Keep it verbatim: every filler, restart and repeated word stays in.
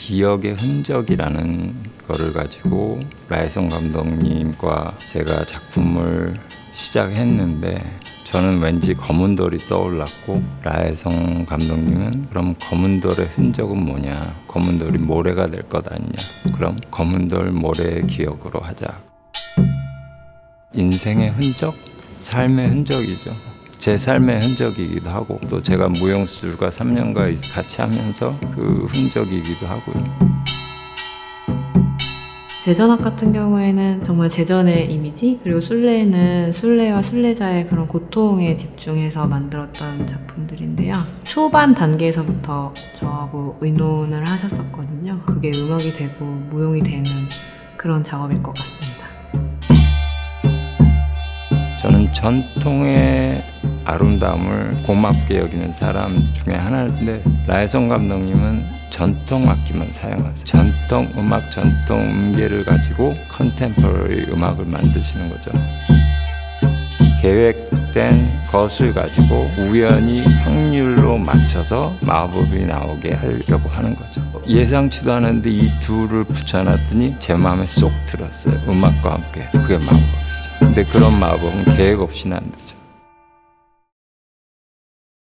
기억의 흔적이라는 거를 가지고 라이송 감독님과 제가 작품을 시작했는데 저는 왠지 검은돌이 떠올랐고 라이송 감독님은 그럼 검은돌의 흔적은 뭐냐, 검은돌이 모래가 될 것 아니냐, 그럼 검은돌 모래의 기억으로 하자. 인생의 흔적? 삶의 흔적이죠. 제 삶의 흔적이기도 하고 또 제가 무용술과 삼 년간 같이 하면서 그 흔적이기도 하고요. 제전학 같은 경우에는 정말 제전의 이미지, 그리고 순례는 순례와 순례자의 그런 고통에 집중해서 만들었던 작품들인데요. 초반 단계에서부터 저하고 의논을 하셨었거든요. 그게 음악이 되고 무용이 되는 그런 작업일 것 같습니다. 저는 전통의 아름다움을 고맙게 여기는 사람 중에 하나인데 라이송 감독님은 전통 악기만 사용하세요. 전통 음악, 전통 음계를 가지고 컨템포러리 음악을 만드시는 거죠. 계획된 것을 가지고 우연히 확률로 맞춰서 마법이 나오게 하려고 하는 거죠. 예상치도 않았는데 이 둘을 붙여놨더니 제 마음에 쏙 들었어요. 음악과 함께. 그게 마법이죠. 근데 그런 마법은 계획 없이는 안 되죠.